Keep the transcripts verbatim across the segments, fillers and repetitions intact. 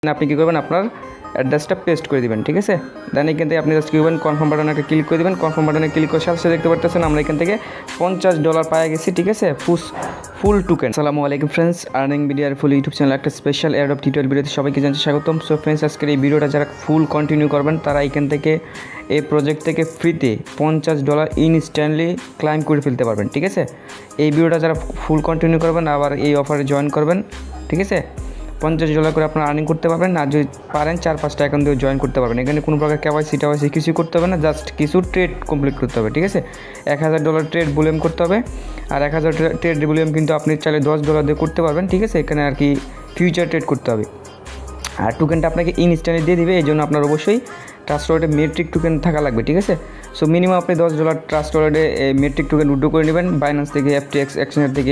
আপনি কী করবেন, আপনার অ্যাড্রেসটা পেস্ট করে দেবেন, ঠিক আছে। দেন এখান থেকে আপনি জাস্ট কী করবেন, কনফার্ম বাটনে একটা ক্লিক করে দেবেন। কনফার্ম বাটনে ক্লিক করার সাথে সাথে দেখতে পাচ্ছেন আমরা এখান থেকে পঞ্চাশ ডলার পাওয়া গেছি, ঠিক আছে, ফুস ফুল টোকেন। আসসালামু আলাইকুম ফ্রেন্ডস, আর্নিং ভিডিওর ফুল ইউটিউব চ্যানেল একটা স্পেশাল এয়ারড্রপ টিউটোরিয়াল ভিডিওতে সবাইকে জানাচ্ছি স্বাগতম। সো ফ্রেন্ডস, আজকের এই ভিডিওটা যারা ফুল কন্টিনিউ করবেন তারা এখান থেকে এই প্রজেক্ট থেকে ফ্রিতে পঞ্চাশ ডলার ইনস্ট্যান্টলি ক্লাইম করে ফেলতে পারবেন, ঠিক আছে। এই ভিডিওটা যারা ফুল কন্টিনিউ করবেন আবার এই অফারে জয়েন করবেন, ঠিক আছে, পঞ্চাশ ডলার করে আপনারা আর্নিং করতে পারবেন। আর যদি পারেন চার পাঁচটা অ্যাকাউন্ট দিয়ে জয়েন করতে পারবেন। এখানে কোনো প্রকার কেওয়াইসি টেওয়াইসি কিছু করতে হবে না, জাস্ট কিছু ট্রেড কমপ্লিট করতে হবে, ঠিক আছে। এক হাজার ডলার ট্রেড ভলিউম করতে হবে। আর এক হাজার ট্রেড ভলিউম কিন্তু আপনি চাইলে দশ ডলার দিয়ে করতে পারবেন, ঠিক আছে। এখানে আর কি ফিউচার ট্রেড করতে হবে। আর টোকেনটা আপনাকে ইনস্ট্যান্টলি দিয়ে দিবে, এই জন্য আপনার অবশ্যই ট্রাস্ট ওয়ালেটে মেট্রিক টোকেন থাকা লাগবে, ঠিক আছে। সো মিনিমাম আপনি দশ ডলার ট্রাস্ট ওয়ালেটে মেট্রিক টোকেন উইথড্র করে নেবেন বাইন্যান্স থেকে, এফটিএক্স এক্সচেঞ্জ থেকে।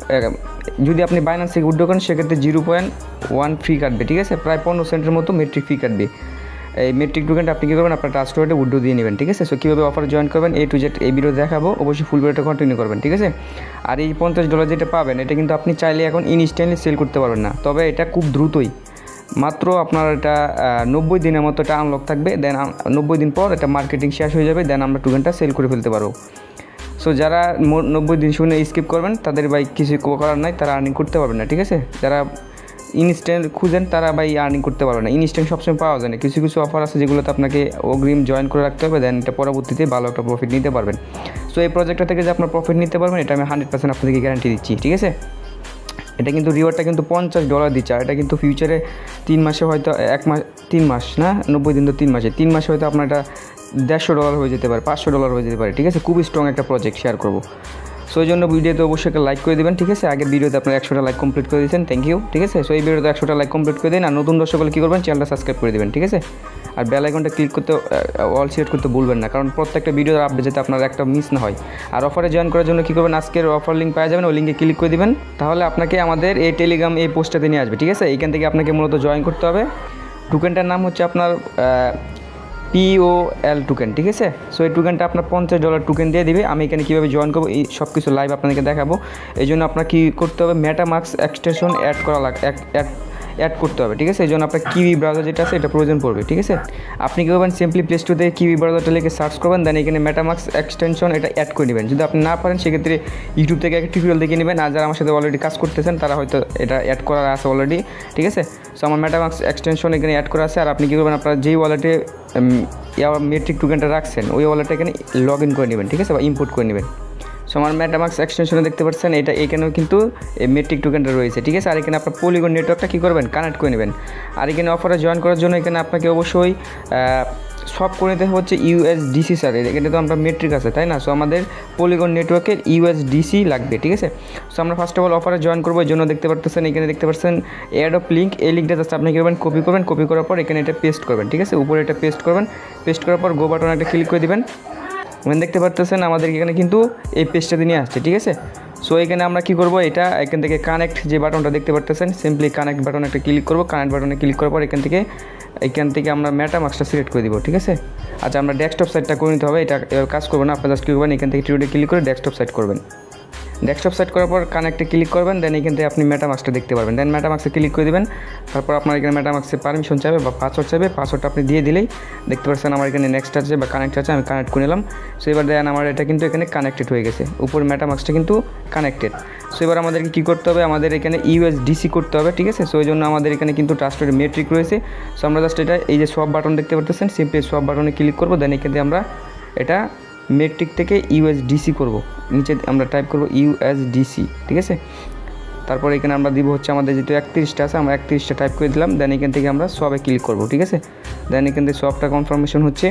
যদি আপনি বাইন্যান্স থেকে উইথড্র করেন সেক্ষেত্রে জিরো পয়েন্ট ওয়ান ফি কাটবে, ঠিক আছে, প্রায় পনেরো সেন্টের মতো মেট্রিক ফি কাটবে। এই মেট্রিক টোকেনটা আপনি কী করবেন, আপনার ট্রাস্ট ওয়ালেটে উইথড্র দিয়ে নেবেন, ঠিক আছে। সো কীভাবে অফার জয়েন করবেন এ টু জেড এই ভিডিও দেখাবো, অবশ্যই ফুল ভিডিওটা কন্টিনিউ করবেন, ঠিক আছে। আর এই পঞ্চাশ ডলার যেটা পাবেন এটা কিন্তু আপনি চাইলে এখন ইনস্ট্যান্টলি সেল করতে পারবেন না, তবে এটা খুব দ্রুতই, মাত্র আপনার এটা নব্বই দিনের মতো এটা আনলক থাকবে। দেন নব্বই দিন পর এটা মার্কেটিং শেষ হয়ে যাবে, দেন আমরা টোকেনটা সেল করে ফেলতে পারবো। সো যারা নব্বই দিন শুনে স্কিপ করবেন তাদের ভাই কিছু করার নাই, তারা আর্নিং করতে পারবেন না, ঠিক আছে। যারা ইনস্ট্যান্ট খুঁজেন তারা ভাই আর্নিং করতে পারবে না, ইনস্ট্যান্ট সবসময় পাওয়া যায় না। কিছু কিছু অফার আছে যেগুলোতে আপনাকে অগ্রিম জয়েন করে রাখতে হবে, দেন এটা পরবর্তীতে ভালো একটা প্রফিট নিতে পারবেন। সো এই প্রজেক্টটা থেকে যে আপনার প্রফিট নিতে পারবেন এটা আমি হান্ড্রেড পার্সেন্ট আপনাদেরকে গ্যারান্টি দিচ্ছি, ঠিক আছে। এটা কিন্তু রিওয়ার্ডটা কিন্তু পঞ্চাশ ডলার দিচ্ছে, আর এটা কিন্তু ফিউচারে তিন মাসে হয়তো এক মাস তিন মাস না নব্বই দিন তো তিন মাসে তিন মাসে হয়তো আপনার এটা দেড়শো ডলার হয়ে যেতে পারে, পাঁচশো ডলার হয়ে যেতে পারে, ঠিক আছে। খুবই স্ট্রং একটা প্রজেক্ট শেয়ার করবো। সো এই জন্য ভিডিওতে অবশ্যই একটা লাইক করে দেবেন, ঠিক আছে। আগের ভিডিওতে আপনার একশোটা লাইক কমপ্লিট করে দিয়েছেন, থ্যাংক ইউ, ঠিক আছে। সো এই ভিডিওতে একশোটা লাইক কমপ্লিট করে দিন। আর নতুন দর্শক হলে কী করবেন, চ্যানেলটা সাবস্ক্রাইব করে দেবেন, ঠিক আছে। আর বেল আইকনটা ক্লিক করতে অল সিলেক্ট করতে ভুলবেন না, কারণ প্রত্যেকটা ভিডিওর আপডেট যাতে আপনার একটা মিস না হয়। আর অফারে জয়েন করার জন্য কী করবেন, আজকের অফার লিঙ্ক পাওয়া যাবেন, ওই লিঙ্কে ক্লিক করে দিবেন, তাহলে আপনাকে আমাদের এই টেলিগ্রাম এই পোস্টটাতে নিয়ে আসবে, ঠিক আছে। এইখান থেকে আপনাকে মূলত জয়েন করতে হবে। টোকেনটার নাম হচ্ছে আপনার পিওএল টোকেন, ঠিক আছে। সো এই টোকেনটা আপনার পঞ্চাশ ডলার টোকেন দিয়ে দিবে। আমি এখানে কীভাবে জয়েন করবো এই সব কিছু লাইভ আপনাদেরকে দেখাবো। এই জন্য আপনার কী করতে হবে, মেটামাস্ক এক্সটেনশন অ্যাড করা লাগ অ্যাড অ্যাড করতে হবে, ঠিক আছে। এই জন্য আপনার কিউই ব্রাউজার যেটা আছে এটা প্রয়োজন পড়বে, ঠিক আছে। আপনি কী করবেন, সিম্পলি প্লে স্টোর থেকে কিউই ব্রাউজারটা লিখে সার্চ করবেন, দেন এখানে মেটামাস্ক এক্সটেনশন এটা অ্যাড করে নেবেন। যদি আপনি না পারেন সেক্ষেত্রে ইউটিউব থেকে একটা টিউটোরিয়াল দেখে নেবেন। আর যারা আমার সাথে অলরেডি কাজ করতেছেন তারা হয়তো এটা অ্যাড করা আছে অলরেডি, ঠিক আছে। সো আমার মেটামাস্ক এক্সটেনশন এখানে অ্যাড করা আছে। আর আপনি কী করবেন, আপনার যেই ওয়ালেটে মেট্রিক টোকেনটা রাখছেন ওই ওয়ালেটটা এখানে লগ ইন করে নেবেন, ঠিক আছে, বা ইম্পোর্ট করে নেবেন। সো আমার মেটামাস্ক এক্সটেনশনে দেখতে পাচ্ছেন এটা এখানেও কিন্তু এই মেট্রিক টোকেনটা রয়েছে, ঠিক আছে। আর এখানে আপনার পলিগন নেটওয়ার্কটা কী করবেন, কানেক্ট করে নেবেন। আর এখানে অফারে জয়েন করার জন্য এখানে আপনাকে অবশ্যই সব করে নিতে হচ্ছে ইউএসডিসি, স্যার এখানে তো আমরা মেট্রিক আছে তাই না। সো আমাদের পলিগন নেটওয়ার্কের ইউএসডিসি লাগবে, ঠিক আছে। সো আমরা ফার্স্ট অফ অল অফারে জয়েন করবো, এই জন্য দেখতে পাচ্ছেন এখানে দেখতে পাচ্ছেন অ্যাডপ লিঙ্ক, এই লিঙ্কটা জাস্ট আপনি কী করবেন, কপি করবেন, কপি করার পর এখানে এটা পেস্ট করবেন, ঠিক আছে। উপরে এটা পেস্ট করবেন, পেস্ট করার পর গো বাটন একটা ক্লিক করে দেবেন। মানে দেখতে পাচ্ছেন আমাদের এখানে কিন্তু এই পেজটাতে নিয়ে আসছে, ঠিক আছে। সো এখানে আমরা কী করবো, এটা এখান থেকে কানেক্ট যে বাটনটা দেখতে পাচ্ছেন, সিম্পলি কানেক্ট বাটন একটা ক্লিক করবো। কানেক্ট বাটনে ক্লিক করার পর এখান থেকে এখান থেকে আমরা মেটামাস্কটা সিলেক্ট করে দিব, ঠিক আছে। আচ্ছা, আমরা ডেস্কটপ সাইটটা করে নিতে হবে, এটা কাজ করবো না, আপনার জাস্ট কী করবেন, এখান থেকে টিউটোরিয়ালে ক্লিক করে ডেস্কটপ সাইট করবেন। ডেস্কটপ সেট করার পর কানেক্টে ক্লিক করবেন, দেন এখান থেকে আপনি মেটামাস্কটা দেখতে পারবেন। দেন মেটামাস্কে ক্লিক করে দেবেন। তারপর আপনার এখানে মেটামাস্কে পারমিশন চাইবে বা পাসওয়ার্ড চাইবে, পাসওয়ার্ডটা আপনি দিয়ে দিলেই দেখতে পাচ্ছেন আমার এখানে নেক্সট আছে বা কানেক্ট আছে, আমি কানেক্ট করে নিলাম। সো এবার দেন আমার এটা কিন্তু এখানে কানেক্টেড হয়ে গেছে, উপর মেটামাস্কটা কিন্তু কানেক্টেড। সো এবার আমাদেরকে কী করতে হবে, আমাদের এখানে ইউএসডিসি করতে হবে, ঠিক আছে। সো এই জন্য আমাদের এখানে কিন্তু ট্রাস্টেড মেট্রিক রয়েছে। সো আমরা জাস্ট এটা এই যে সব বাটন দেখতে পাচ্ছেন, সিম্পলি সব বাটনে ক্লিক করবো, দেন এখান থেকে আমরা এটা মেট্রিক থেকে ইউএসডিসি করব, নিচে আমরা টাইপ করব ইউএসডিসি, ঠিক আছে। তারপর এখানে আমরা দিব হচ্ছে আমাদের যেহেতু একত্রিশটা আছে, আমরা একত্রিশটা টাইপ করে দিলাম। দেন এখান থেকে আমরা সবে ক্লিক করব, ঠিক আছে। দেন এখান থেকে সবটা কনফার্মেশন হচ্ছে,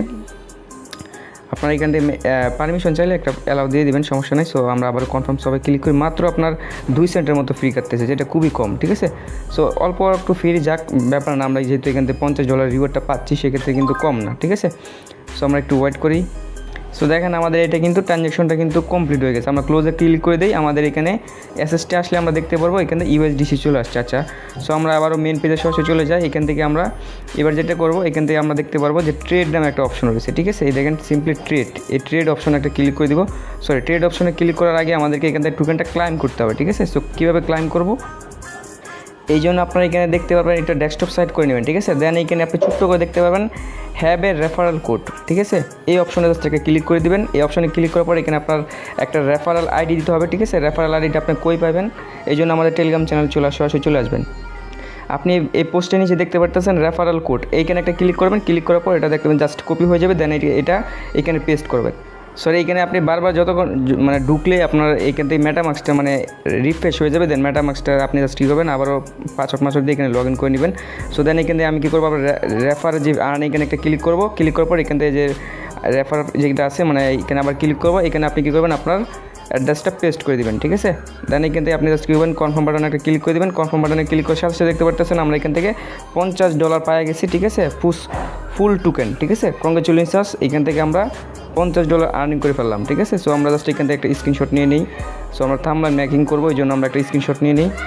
আপনার এখান থেকে পারমিশন চাইলে একটা অ্যালাউ দিয়ে দেবেন, সমস্যা নেই। সো আমরা আবার কনফার্ম সবাই ক্লিক করি, মাত্র আপনার দুই সেন্টের মতো ফ্রি কাটতেছে, যেটা খুবই কম, ঠিক আছে। সো অল্প একটু ফ্রি যাক, ব্যাপার না, আমরা যেহেতু এখান থেকে পঞ্চাশ ডলার রিওয়ার্ডটা পাচ্ছি সেক্ষেত্রে কিন্তু কম না, ঠিক আছে। সো আমরা একটু ওয়েট করি। সো দেখেন আমাদের এটা কিন্তু ট্রানজ্যাকশনটা কিন্তু কমপ্লিট হয়ে গেছে। আমরা ক্লোজে ক্লিক করে দিই, আমাদের এখানে এসএসটি আসলে আমরা দেখতে পারবো এখানে ইউএসডিসি চলে আসছে। আচ্ছা, সো আমরা আবারও মেন পেজে সরাসরি চলে যাই। এখান থেকে আমরা এবার যেটা করবো, এখান থেকে আমরা দেখতে পারবো যে ট্রেড নামে একটা অপশন রয়েছে, ঠিক আছে। এই দেখেন সিম্পলি ট্রেড, এই ট্রেড অপশনে একটা ক্লিক করে দিব। সরি, ট্রেড অপশনে ক্লিক করার আগে আমাদেরকে এখান থেকে টোকেনটা ক্লাইম করতে হবে, ঠিক আছে। সো কীভাবে ক্লাইম করবো, এই জন্য আপনারা এখানে দেখতে পারবেন একটা ডেস্কটপ সাইট করে নেবেন, ঠিক আছে। দেন এইখানে আপনি ছোট্ট করে দেখতে পাবেন হ্যাভ এ রেফারেল কোড, ঠিক আছে। এই অপশনে জাস্ট একটা ক্লিক করে দিবেন। এই অপশনে ক্লিক করার পর এখানে আপনার একটা রেফারেল আইডি দিতে হবে, ঠিক আছে। রেফারেল আইডিটা আপনি কই পাবেন, এই জন্য আমাদের টেলিগ্রাম চ্যানেল চলে আসে আসে চলে আসবেন। আপনি এই পোস্টের নিচে দেখতে পারতেছেন রেফারেল কোড, এইখানে একটা ক্লিক করবেন। ক্লিক করার পর এটা দেখবেন জাস্ট কপি হয়ে যাবে। দেন এটা এখানে পেস্ট করবেন। সরি এইখানে আপনি বারবার যতক্ষণ মানে ঢুকলে আপনার এইখান থেকে মেটামাক্সটা মানে রিফ্রেশ হয়ে যাবে। দেন মেটামাক্সটা আপনি জাস্ট কী করবেন, আবারও পাসওয়ার্ড মাসওয়ার্ড দিয়ে এখানে লগ ইন করে নেবেন। সো দেন এখান থেকে আমি কী করবো, আবার রেফার যে আর্ন এখানে একটা ক্লিক করবো। ক্লিক করার পর এখান থেকে যে রেফার যেটা আছে মানে এখানে আবার ক্লিক করবো। এখানে আপনি কী করবেন, আপনার অ্যাড্রেসটা পেস্ট করে দিবেন, ঠিক আছে। দেন এখান থেকে আপনি জাস্ট কী করবেন, কনফার্ম বাটনে একটা ক্লিক করে দেবেন। কনফার্ম বাটনে ক্লিক করে সাথে সাথে দেখতে পারতেছেন আমরা এখান থেকে পঞ্চাশ ডলার পাওয়া গেছি, ঠিক আছে। ফুস ফুল টোকেন, ঠিক আছে। কংগ্রেচুলেশনস, এখান থেকে আমরা পঞ্চাশ ডলার আর্নিং করে ফেললাম, ঠিক আছে। সো আমরা জাস্ট এখান থেকে একটা স্ক্রিনশট নিয়ে নিই। সো আমরা থাম্বনেল মেকিং করবো, এই জন্য আমরা একটা স্ক্রিনশট নিয়ে নিই।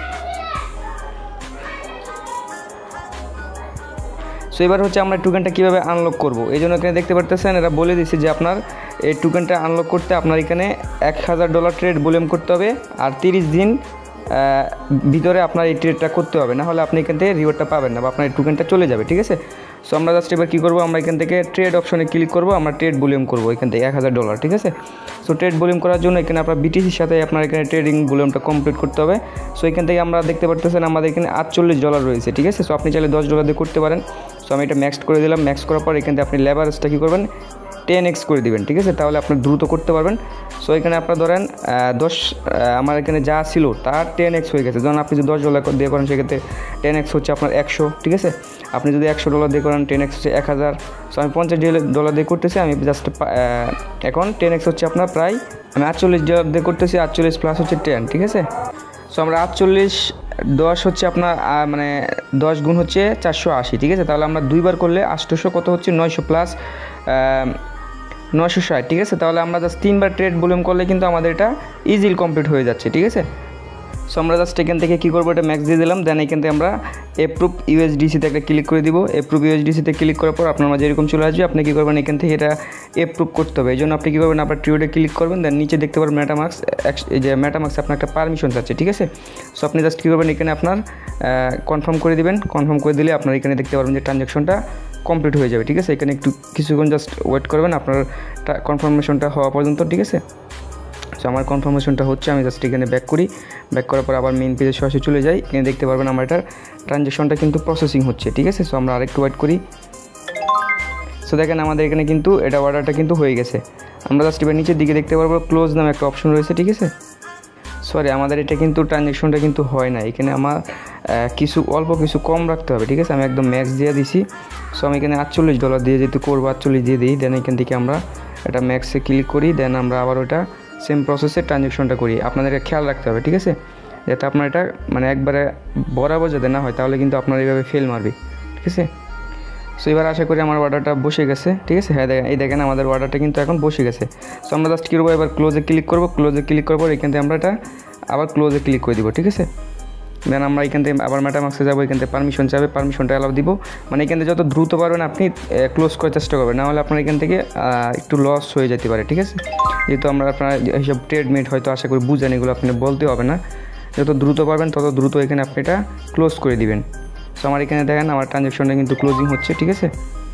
সো এবার হচ্ছে আমরা টোকেনটা কীভাবে আনলক করবো, এই জন্য এখানে দেখতে পারতেছেন এরা বলে দিচ্ছে যে আপনার এই টোকেনটা আনলক করতে আপনার এখানে এক হাজার ডলার ট্রেড ভলিউম করতে হবে, আর তিরিশ দিন ভিতরে আপনার এই ট্রেডটা করতে হবে, না হলে আপনি এখান থেকে রিওয়ার্ডটা পাবেন না বা আপনার এই টোকেনটা চলে যাবে, ঠিক আছে। সো আমরা জাস্ট এবার কী করবো, আমরা এখান থেকে ট্রেড অপশনে ক্লিক করবো। আমরা ট্রেড ভলিউম করবো এখান থেকে এক হাজার ডলার, ঠিক আছে। সো ট্রেড ভলিউম করার জন্য এখানে আপনার বিটিসির সাথে আপনার এখানে ট্রেডিং ভলিউমটা কমপ্লিট করতে হবে। সো এখান থেকে আমরা দেখতে পারতেছেন আমাদের এখানে আটচল্লিশ ডলার রয়েছে, ঠিক আছে। সো আপনি চাইলে দশ ডলার দিয়ে করতে পারেন। সো আমি এটা ম্যাক্স করে দিলাম। ম্যাক্স করার পর এখান থেকে আপনি লেভারেজটা কী করবেন, টেন এক্স করে দিবেন, ঠিক আছে। তাহলে আপনি দ্রুত করতে পারবেন। সো এখানে আপনার ধরেন দশ আমার এখানে যা ছিল তার টেন এক্স হয়ে গেছে। যখন আপনি যদি দশ ডলার দিয়ে করেন সেক্ষেত্রে টেন এক্স হচ্ছে আপনার একশো, ঠিক আছে। আপনি যদি একশো ডলার দিয়ে করেন টেন এক্স হচ্ছে এক হাজার। সো আমি পঞ্চাশ ডলার দিয়ে করতেছি, আমি জাস্ট এখন টেন এক্স হচ্ছে আপনার প্রায় আমি আটচল্লিশ ডলার দিয়ে করতেছি, আটচল্লিশ প্লাস হচ্ছে টেন, ঠিক আছে। সো আমরা আটচল্লিশ দশ হচ্ছে আপনার মানে দশ গুণ হচ্ছে চারশো আশি, ঠিক আছে। তাহলে আমরা দুইবার করলে আটশোশো কত হচ্ছে নয়শো প্লাস নয়শো ষাট, ঠিক আছে। তাহলে আমরা জাস্ট তিনবার ট্রেড ভলিউম করলে কিন্তু আমাদের এটা ইজিলি কমপ্লিট হয়ে যাচ্ছে, ঠিক আছে। সো আমরা জাস্ট এখান থেকে কী করবো, এটা ম্যাক্স দিয়ে দিলাম। দেন এখান থেকে আমরা এপ্রুভ ইউএসডিসিতে একটা ক্লিক করে দিব। এপ্রুভ ইউএসডিসিতে ক্লিক করার পর আপনার মাঝে এরকম চলে আসবে। আপনি কী করবেন, এখান থেকে এটা এপ্রুভ করতে হবে। এই জন্য আপনি কী করবেন, আপনার ট্রিওডে ক্লিক করবেন। দেন নিচে দেখতে পারবেন মেটামাক্স, এই যে মেটামাক্স আপনার একটা পারমিশন চাচ্ছে, ঠিক আছে। সো আপনি জাস্ট কী করবেন, এখানে আপনার কনফার্ম করে দিবেন। কনফার্ম করে দিলে আপনার এখানে দেখতে পারবেন যে ট্রানজ্যাকশনটা কমপ্লিট হয়ে যাবে, ঠিক আছে। এখানে একটু কিছুক্ষণ জাস্ট ওয়েট করবেন আপনার কনফার্মেশনটা হওয়া পর্যন্ত, ঠিক আছে। সো আমার কনফার্মেশনটা হচ্ছে, আমি জাস্ট এখানে ব্যাক করি। ব্যাক করার পর আবার মেইন পেজে সরাসরি চলে যাই। এখানে দেখতে পারবেন আমার এটার ট্রানজ্যাকশনটা কিন্তু প্রসেসিং হচ্ছে, ঠিক আছে। সো আমরা আরেকটু ওয়েট করি। সো দেখেন আমাদের এখানে কিন্তু এটা অর্ডারটা কিন্তু হয়ে গেছে। আমরা জাস্ট এবার নিচের দিকে দেখতে পারবো ক্লোজ নামে একটা অপশন রয়েছে, ঠিক আছে। সরি আমাদের এটা কিন্তু ট্রানজ্যাকশনটা কিন্তু হয় না, এখানে আমার কিছু অল্প কিছু কম রাখতে হবে, ঠিক আছে। আমি একদম ম্যাক্স দিয়ে দিছি। সো আমি এখানে আটচল্লিশ ডলার দিয়ে যেহেতু করবো আটচল্লিশ দিয়ে দিই। দেন এখান থেকে আমরা এটা ম্যাক্সে ক্লিক করি। দেন আমরা আবার ওটা সেম প্রসেসে ট্রানজ্যাকশনটা করি। আপনাদেরকে খেয়াল রাখতে হবে, ঠিক আছে, যাতে আপনার এটা মানে একবারে বরাবর যাতে না হয়, তাহলে কিন্তু আপনার এইভাবে ফেল মারবে, ঠিক আছে। সো এবার আশা করি আমার অর্ডারটা বসে গেছে, ঠিক আছে। হ্যাঁ দেখেন, এই দেখেন আমাদের অর্ডারটা কিন্তু এখন বসে গেছে। সো আমরা জাস্ট কী করবো, এবার ক্লোজে ক্লিক করবো। ক্লোজে ক্লিক করার পর এখান থেকে আমরা এটা আবার ক্লোজে ক্লিক করে দিব, ঠিক আছে। দেন আমরা এখান থেকে আবার মেটামাক্সে যাবো। এখান থেকে পারমিশন চাবে, পারমিশনটা অ্যালাউ দিব। মানে এখান থেকে যত দ্রুত পারবেন আপনি ক্লোজ করার চেষ্টা করবেন, না হলে আপনার এখান থেকে একটু লস হয়ে যেতে পারে, ঠিক আছে। যেহেতু আমরা আপনার এইসব ট্রেডমেট হয়তো আশা করি বুঝেন, এগুলো আপনি বলতে হবে না। যত দ্রুত পারবেন তত দ্রুত এখানে আপনি এটা ক্লোজ করে দিবেন। সো আমার এখানে দেখেন আমার ট্রানজ্যাকশনটা কিন্তু ক্লোজিং হচ্ছে, ঠিক আছে।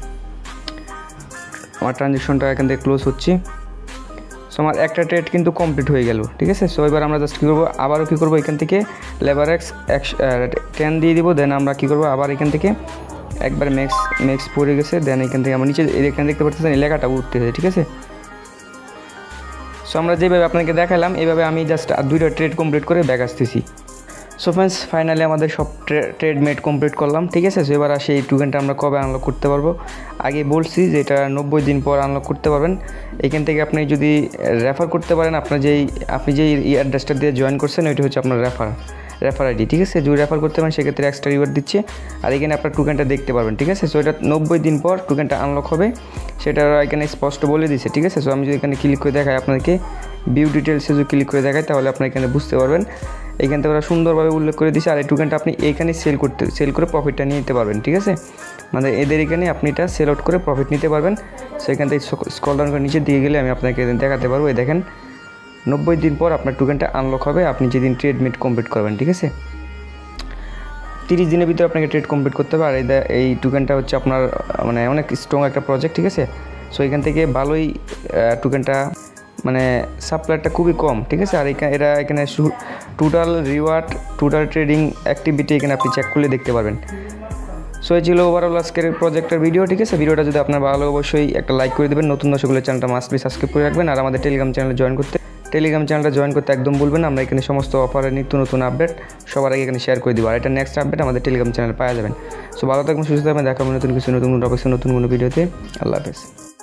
আমার ট্রানজ্যাকশনটা এখান থেকে ক্লোজ হচ্ছে। সো আমার একটা ট্রেড কিন্তু কমপ্লিট হয়ে গেল, ঠিক আছে। সো এবার আমরা জাস্ট কী করবো, আবারও কী করবো, এখান থেকে লেবার এক্স একশ টেন দিয়ে দিব। দেন আমরা কী করবো, আবার এখান থেকে একবার ম্যাক্স ম্যাক্স পড়ে গেছে। দেন এখান থেকে আমরা নিচে এখানে দেখতে পাচ্ছেন এই লেখাটা উঠতেছে, ঠিক আছে। সো আমরা যেভাবে আপনাকে দেখালাম এইভাবে আমি জাস্ট আর দুইটা ট্রেড কমপ্লিট করে ব্যাক আসতেছি। সো ফ্রেন্ডস ফাইনালি আমাদের সব ট্রেড মেড কমপ্লিট করলাম, ঠিক আছে। সো এবার আসে এই টোকেনটা আমরা কবে আনলক করতে পারবো। আগে বলছি যে এটা নব্বই দিন পর আনলক করতে পারবেন। এখান থেকে আপনি যদি রেফার করতে পারেন, আপনার যেই আপনি যেই অ্যাড্রেসটা দিয়ে জয়েন করছেন ওইটা হচ্ছে আপনার রেফার রেফার আইডি, ঠিক আছে। যদি রেফার করতে পারেন সেক্ষেত্রে এক্সট্রা রিওয়ার্ড দিচ্ছে। আর এখানে আপনার টোকেনটা দেখতে পারবেন, ঠিক আছে। সো এটা নব্বই দিন পর টোকেনটা আনলক হবে, সেটা এখানে স্পষ্ট বলে দিচ্ছে, ঠিক আছে। সো আমি যদি এখানে ক্লিক করে দেখাই আপনাদেরকে, ভিউ ডিটেলসে যদি ক্লিক করে দেখাই তাহলে আপনি এখানে বুঝতে পারবেন। এখান থেকে ওরা সুন্দরভাবে উল্লেখ করে দিচ্ছে। আর এই টোকেনটা আপনি এইখানে সেল করতে সেল করে প্রফিটটা নিয়ে নিতে পারবেন, ঠিক আছে। মানে এদের এখানে আপনি এটা সেল আউট করে প্রফিট নিতে পারবেন। সেখান থেকে স্ক্রল ডাউন করে নিচে দিয়ে গেলে আমি আপনাকে দেখাতে পারবো। এই দেখেন নব্বই দিন পর আপনার টোকেনটা আনলক হবে, আপনি যেদিন ট্রেড মিট কমপ্লিট করবেন, ঠিক আছে। তিরিশ দিনের ভিতরে আপনাকে ট্রেড কমপ্লিট করতে হবে। আর এই টোকেনটা হচ্ছে আপনার মানে অনেক স্ট্রং একটা প্রজেক্ট, ঠিক আছে। সো এখান থেকে ভালোই টোকেনটা মানে সাপ্লাইটা খুবই কম, ঠিক আছে। আর এখানে এরা এখানে total reward, total trading activity এখানে আপনি চেক করলে দেখতে পারবেন। সো এই ছিল ওভারঅল আজকের প্রজেক্টের ভিডিও, ঠিক আছে। ভিডিওটা যদি আপনার ভালো অবশ্যই একটা লাইক করে দেবেন। নতুন দর্শকগুলো চ্যানেলটা মাস্ট বি সাবস্ক্রাইব করে রাখবেন। আর আমাদের টেলিগ্রাম চ্যানেলে জয়েন করতে টেলিগ্রাম চ্যানেলটা জয়েন করতে একদম বলবেন না। আমরা এখানে সমস্ত অফারের নিত্য নতুন আপডেট সবার আগে এখানে শেয়ার করে দিব। আর এটা নেক্সট আপডেট আমাদের টেলিগ্রাম চ্যানেলে পাওয়া যাবেন। সো ভালো থাকবেন, সুস্থ থাকবেন, দেখা হবে নতুন কিছু নতুন টপিক্স নতুন কোনো ভিডিওতে। আল্লাহ হাফেজ।